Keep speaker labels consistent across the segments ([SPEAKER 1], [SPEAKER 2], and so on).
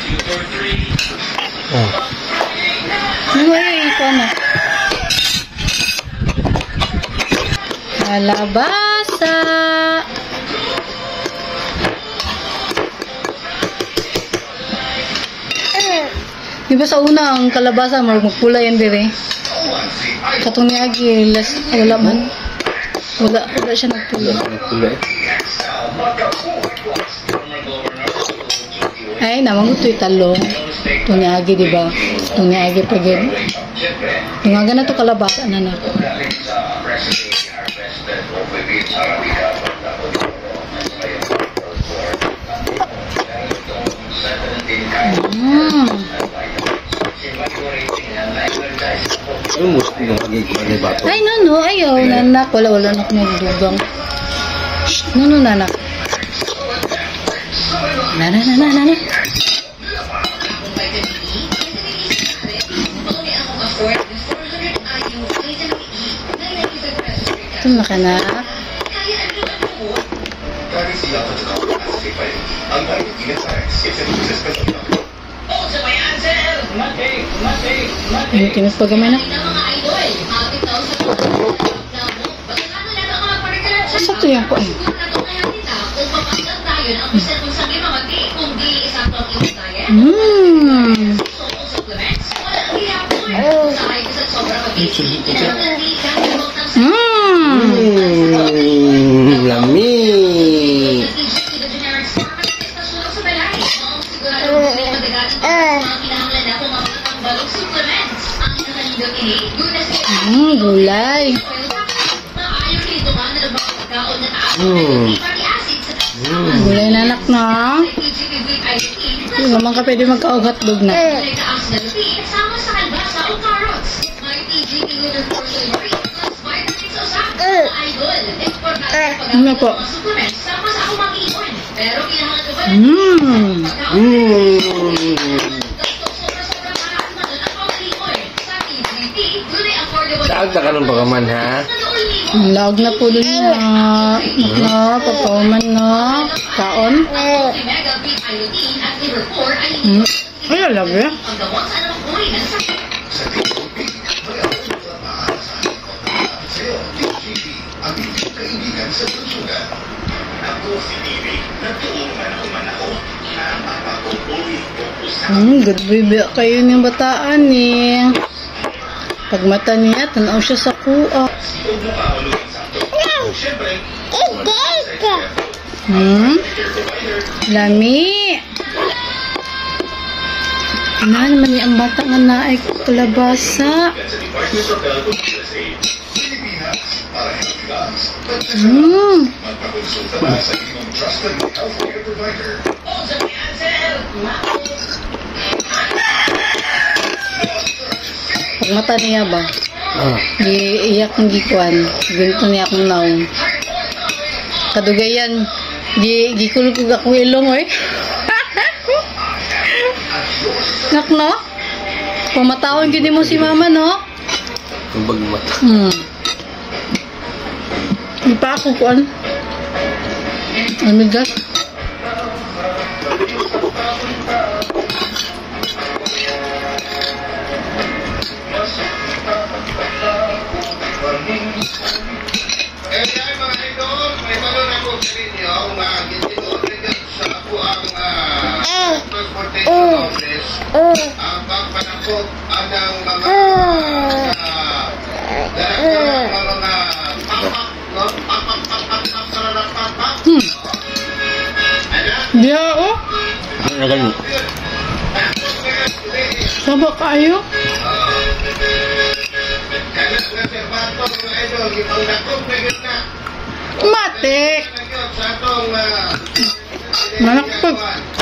[SPEAKER 1] Oh.
[SPEAKER 2] Ay, ikaw na. Kalabasa. Di ba sa una ang kalabasa magpula yan dire? Katong ni Agi, wala man. Wala siya nagpula. Ay, naman ito yung talong. Itong ni Agi, di ba? Itong ni Agi pag yun. Tungaga na ito kalabasa na na. Ay, no, ayaw, nanak. Wala na akong magdugang. No, nanak. Nanak. Ito na ka na. Yung tinagpagamay na. Asa ito yan ko eh?
[SPEAKER 1] Lami.
[SPEAKER 2] Gulay. Gulay na anak na. Hindi naman ka pwede magka-hotdog na. Ano po?
[SPEAKER 1] Saan ka ng pagaman, ha?
[SPEAKER 2] Lag na po dun na. Papaman na. Kaon. Ay, alag ya. Good baby kayo ng bataan eh. Pag mata niya, tanaw siya sa kuha. Lami. Ano naman niya ang bata nga na ay kalabasa. Pag mata niya ba? Iiyak ng gikuan. Ganito niya akong naong. Kadugayan. Gikulog ako ilong eh. Nak no? Pamatawan gini mo si mama no?
[SPEAKER 1] Kumbag mata.
[SPEAKER 2] Di pa ako kuan. Amigas. Dia oh.
[SPEAKER 1] Ano ganun?
[SPEAKER 2] Saba kayo? Matik. Manakpag.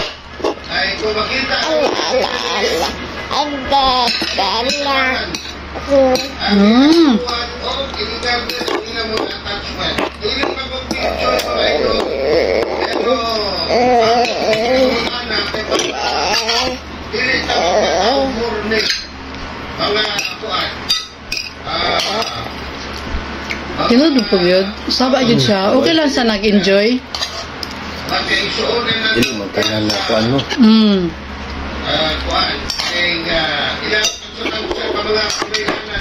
[SPEAKER 2] Tinudog po yun. Saba yun siya. Okay lang sa nag-enjoy.
[SPEAKER 1] Hindi, magkailan na ako ano.
[SPEAKER 3] kuan kay ilang sunod sa mga kabaylanan.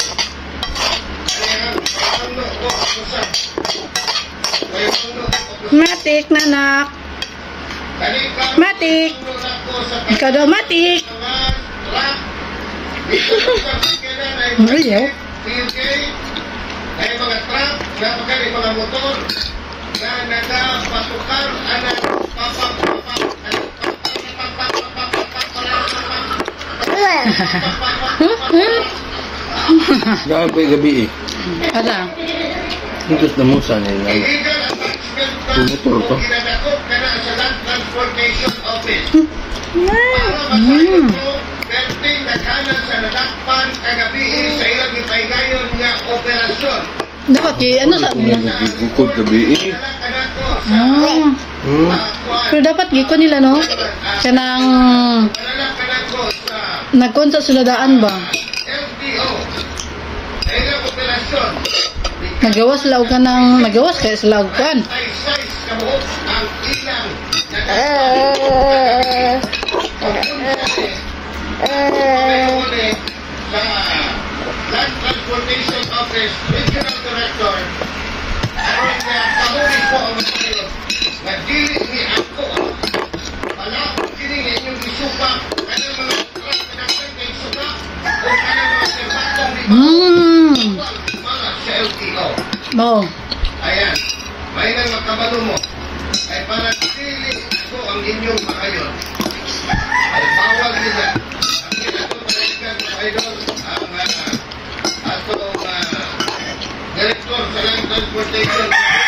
[SPEAKER 3] Ano ko sa
[SPEAKER 2] Matik, nanak. Matik. Ikaw daw, matik. Ayaw.
[SPEAKER 3] Ay mga truck, napakali mga motor na nagpatukar anak
[SPEAKER 1] Jangan pergi gabi eh.
[SPEAKER 2] Ada.
[SPEAKER 1] Itu sudah musa nih. Motor to.
[SPEAKER 3] Transportation Office. Perting naghanan sa nadakpan kagabi sa ilang ipaigayon nga operasyon.
[SPEAKER 2] Dapat ano sa
[SPEAKER 1] Ikut gabi eh.
[SPEAKER 2] Ah. Pero dapat giko nila no? Kanang nagkon sa suladaan ba?
[SPEAKER 3] LTO. Sa ilang operasyon.
[SPEAKER 2] Nagawas laog ka ng nagawas kaya sa laog kan.
[SPEAKER 3] Size kabuok ang ilang sa Land Transportation Office Regional Director aron nga pahuli po ang mga nagdili ni ako wala kini inyong isuka kanang mga truck na kay isuka o kanang mga serbatong ni mga sa LTO.
[SPEAKER 2] Oh.
[SPEAKER 3] Ayan, may nang makabalo mo ay para dili ako ang inyong makayon. Ay bawal nila. Ang ginatong talagang idol ang atong Director sa Land Transportation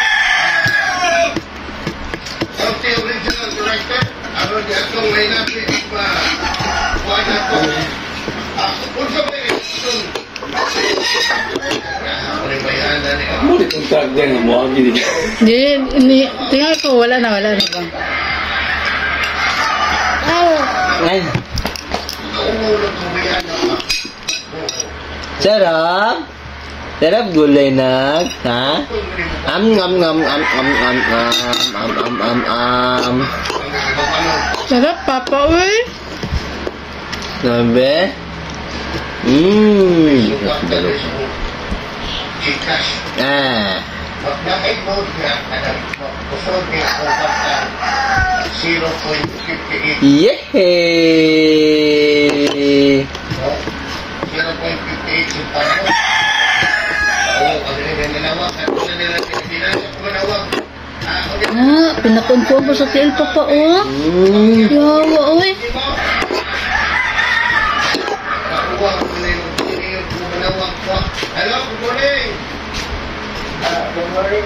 [SPEAKER 3] LTO Regional Director aron di atong may napit kuha na to kung sa may
[SPEAKER 1] Mau dikontrak dia nggak mau lagi dia.
[SPEAKER 2] Di tinggal ko wala na ba?
[SPEAKER 1] Ay, sarap. Sarap gulay nag, ha?
[SPEAKER 2] Sarap papa uy.
[SPEAKER 1] Nabe?
[SPEAKER 3] Gcash.
[SPEAKER 1] Ah.
[SPEAKER 3] Mag-nakay mode nga, kusog nga kontak sa 0.58.
[SPEAKER 1] Yehey!
[SPEAKER 3] 0.58 centavos. Oo, ano nila nilawag. Ano nila pinawag.
[SPEAKER 2] Ah, pinakonfirm mo sa TL papa oh. Yawa uy.
[SPEAKER 3] Hello, good morning. Good morning,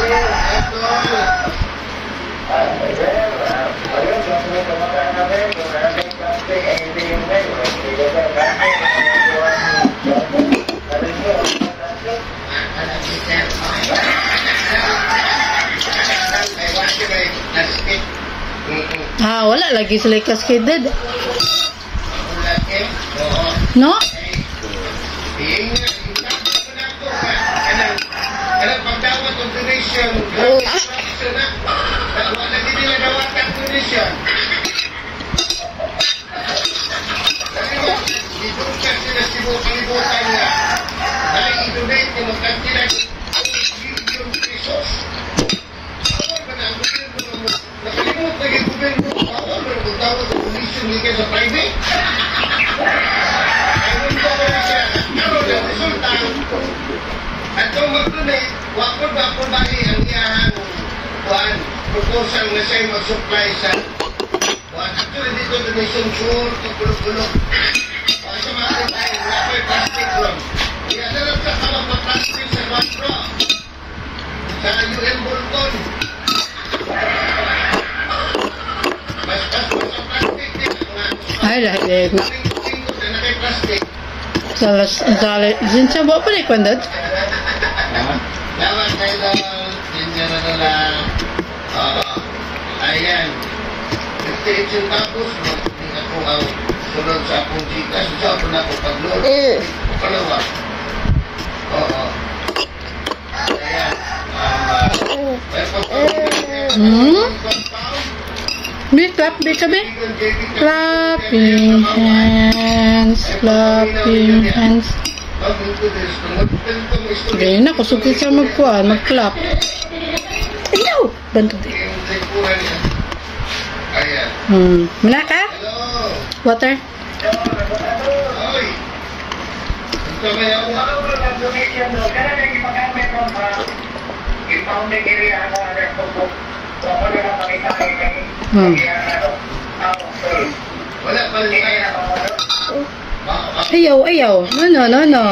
[SPEAKER 2] Ah, wala lagi sila cascaded. No?
[SPEAKER 3] Kanang pagdawat ng donation, wala din nila dawat ang donation. Dito ka sila kalibutan nga. Dahil i-donate mo magkantila million pesos. Bawal ba na ang gobyerno mo? Nakalimut na yung gobyerno. Bawal ba na magdawat ng donation hindi sa private? Ayun ba ba siya? Ano na resulta? At kung mag-donate, wakod ba po bali ang iyahan kuhan, proposal na siya'y mag-supply sa kuhan. Actually, dito donation sure, tulog-tulog. Kung sa mga tayo, wala ko yung plastic ron. Iadalap sa kamang pa-plastic sa Guantro. Sa UN Bolton. Mas sa plastic din.
[SPEAKER 2] Ay, lahat
[SPEAKER 3] Tingko na nakay-plastic.
[SPEAKER 2] Sinsa ba pa rin kwandat?
[SPEAKER 3] Lawan kayo doon. Tingnan na lang. Ayan. 58 centavos. Hindi ako ang sunod sa akong Gcash. Sa ako na ako pag-load. Palawa. Oo. Ayan. May pagpapalagay.
[SPEAKER 2] Be, clap, be, sabi. Clapping hands, clapping hands. Ganyan na, kusugit sa magkuhan, mag-clap. Ayaw! Banto din. Muna ka? Water? Ayaw, ayaw. No.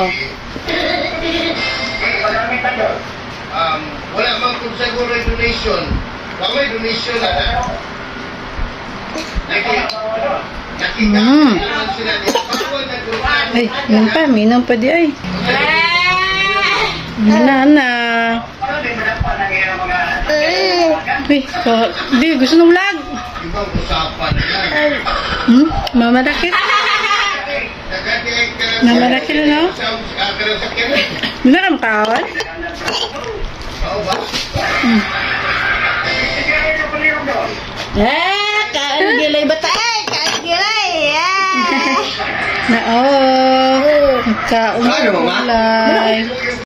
[SPEAKER 3] Wala man kung siguro donation. Baka may donation na
[SPEAKER 2] Ay, minum pa di ay. Na. Di, gusto ng vlog.
[SPEAKER 3] ibang usapan yan.
[SPEAKER 2] Mamarakit. Mamarakit na, no? Beneran kawan?
[SPEAKER 3] Oo ba?
[SPEAKER 2] Kain gilay ba tayo? Kain gilay. Na, kaun gilay.